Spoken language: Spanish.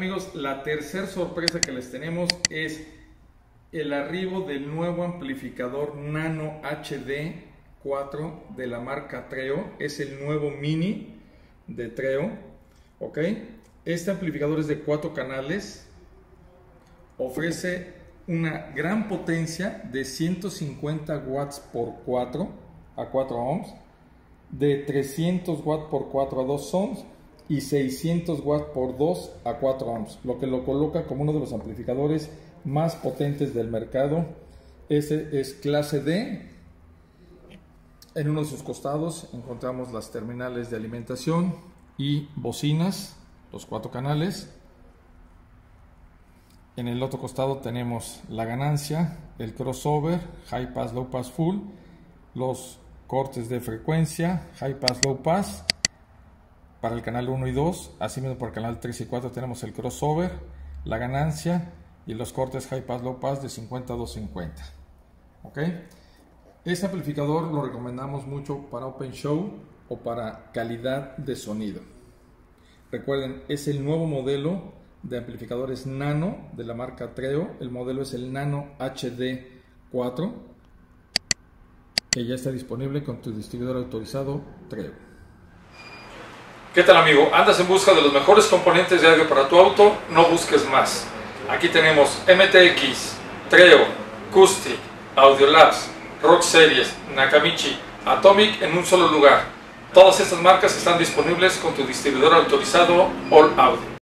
amigos? La tercera sorpresa que les tenemos es el arribo del nuevo amplificador Nano HD 4 de la marca Treo. Es el nuevo mini de Treo, ¿ok? Este amplificador es de 4 canales, ofrece una gran potencia de 150 watts por 4 a 4 ohms, de 300 watts por 4 a 2 ohms y 600 watts por 2 a 4 ohms, lo que lo coloca como uno de los amplificadores más potentes del mercado. Ese es clase D. En uno de sus costados encontramos las terminales de alimentación y bocinas, los 4 canales. En el otro costado tenemos la ganancia, el crossover, high pass, low pass, full, los cortes de frecuencia, high pass, low pass, para el canal 1 y 2, así mismo para el canal 3 y 4 tenemos el crossover, la ganancia y los cortes high pass, low pass de 50 a 250. ¿Ok? Este amplificador lo recomendamos mucho para open show o para calidad de sonido. Recuerden, es el nuevo modelo de amplificadores Nano de la marca Treo. El modelo es el Nano HD 4, que ya está disponible con tu distribuidor autorizado Treo. ¿Qué tal, amigo? ¿Andas en busca de los mejores componentes de audio para tu auto? No busques más. Aquí tenemos MTX, Treo, Acoustic, Audiolabs, Rock Series, Nakamichi, Atomic en un solo lugar. Todas estas marcas están disponibles con tu distribuidor autorizado All Audio.